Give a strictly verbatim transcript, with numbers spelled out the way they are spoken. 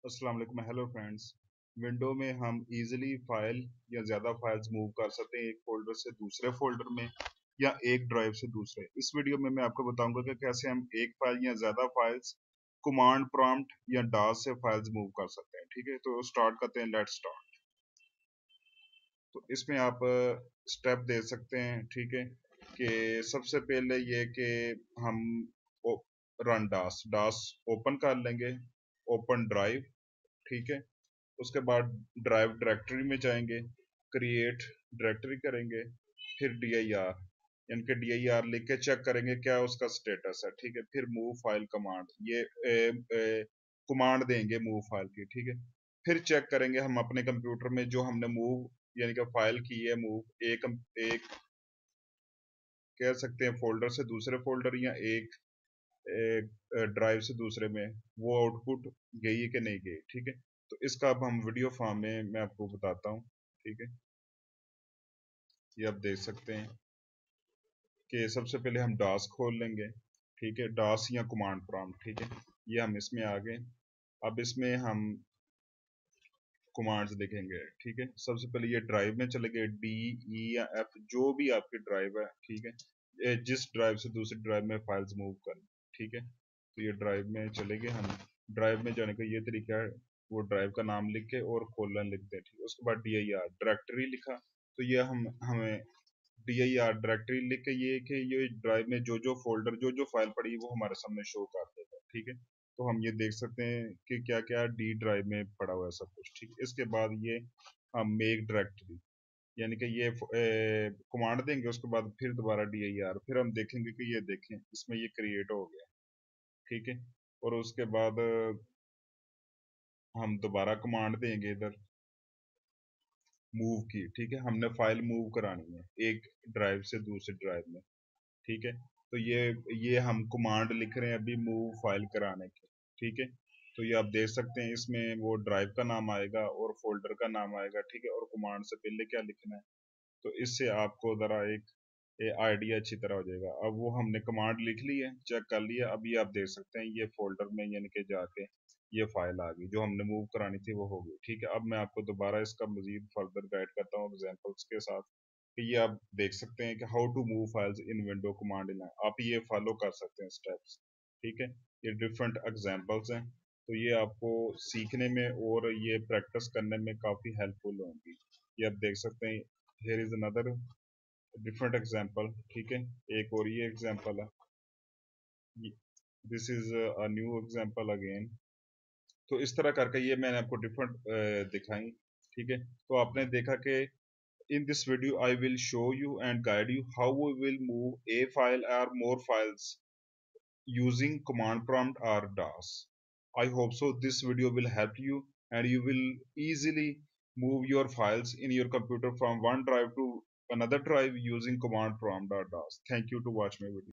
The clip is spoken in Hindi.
अस्सलाम वालेकुम, हेलो फ्रेंड्स। विंडो में हम इजीली फाइल या ज़्यादा फाइल्स मूव कर सकते हैं एक फोल्डर से दूसरे फोल्डर में या एक ड्राइव से दूसरे। इस वीडियो में मैं आपको बताऊंगा कि कैसे हम एक फाइल या ज़्यादा फाइल्स कमांड प्रॉम्प्ट या डास से फाइल्स मूव कर सकते हैं। ठीक है, तो स्टार्ट करते हैं। Let's start. तो इसमें आप स्टेप दे सकते हैं। ठीक है, कि सबसे पहले ये कि हम रन डास डास ओपन कर लेंगे, ओपन ड्राइव। ठीक है, उसके बाद ड्राइव डायरेक्टरी में जाएंगे, क्रिएट डायरेक्टरी करेंगे, फिर डी आई आर यानी कि डी आई आर लिख के चेक करेंगे क्या उसका स्टेटस है। ठीक है, फिर मूव फाइल कमांड, ये कमांड देंगे मूव फाइल की। ठीक है, फिर चेक करेंगे हम अपने कंप्यूटर में जो हमने मूव यानी कि फाइल की है मूव, एक एक कह सकते हैं फोल्डर से दूसरे फोल्डर या एक, एक ड्राइव से दूसरे में, वो आउटपुट गई है कि नहीं गई। ठीक है, तो इसका अब हम वीडियो फॉर्म में मैं आपको बताता हूँ। ठीक है, ये आप देख सकते हैं कि सबसे पहले हम डास खोल लेंगे। ठीक है, डास या कमांड प्रॉम्प्ट। ठीक है, ये हम इसमें आ गए। अब इसमें हम कमांड्स लिखेंगे। ठीक है, सबसे पहले ये ड्राइव में चले गए, डी ई या एफ जो भी आपकी ड्राइव है। ठीक है, ये जिस ड्राइव से दूसरी ड्राइव में फाइल्स मूव करें। ठीक है, तो ये ड्राइव में चले गए हम। ड्राइव में जाने का ये तरीका है, वो ड्राइव का नाम लिख के और कोलन लिखते हैं। ठीक है, उसके बाद डी आई आर डायरेक्टरी लिखा, तो ये हम हमें डी आई आर डायरेक्टरी लिख के ये कि ये ड्राइव में जो जो फोल्डर जो जो फाइल पड़ी है वो हमारे सामने शो कर देगा। ठीक है, तो हम ये देख सकते हैं कि क्या क्या डी ड्राइव में पड़ा हुआ है सब कुछ। ठीक है, इसके बाद ये हम मेक डायरेक्टरी यानी कि ये कमांड देंगे, उसके बाद फिर दोबारा डी आई आर, फिर हम देखेंगे कि ये देखें इसमें ये क्रिएट हो गया। ठीक है, और उसके बाद हम दोबारा कमांड देंगे इधर मूव की। ठीक है, हमने फाइल मूव करानी है एक ड्राइव से दूसरी ड्राइव में। ठीक है, तो ये ये हम कमांड लिख रहे हैं अभी मूव फाइल कराने की। ठीक है, तो ये आप देख सकते हैं इसमें वो ड्राइव का नाम आएगा और फोल्डर का नाम आएगा। ठीक है, और कमांड से पहले क्या लिखना है, तो इससे आपको जरा एक आइडिया अच्छी तरह हो जाएगा। अब वो हमने कमांड लिख ली है, चेक कर लिया। अभी आप देख सकते हैं ये फोल्डर में यानी कि जाके ये फाइल आ गई जो हमने मूव करानी थी, वो हो गई। ठीक है, अब मैं आपको दोबारा इसका मजीद फर्दर गाइड करता हूँ एग्जांपल्स के साथ कि ये आप देख सकते हैं कि how to move files in window command in. आप ये फॉलो कर सकते हैं स्टेप्स। ठीक है, ये डिफरेंट एग्जांपल्स हैं, तो ये आपको सीखने में और ये प्रैक्टिस करने में काफ़ी हेल्पफुल होंगी। ये आप देख सकते हैं, here is another different example. ठीक है, एक और ये एग्जांपल है, this is a new example again. तो इस तरह करके ये मैंने आपको डिफरेंट दिखाई। ठीक है, तो आपने देखा कि in this video I will show you and guide you how we will move a file or more files using command prompt or das. I hope so this video will help you and you will easily move your files in your computer from one drive to another drive using command prompt or das. Thank you to watch my video.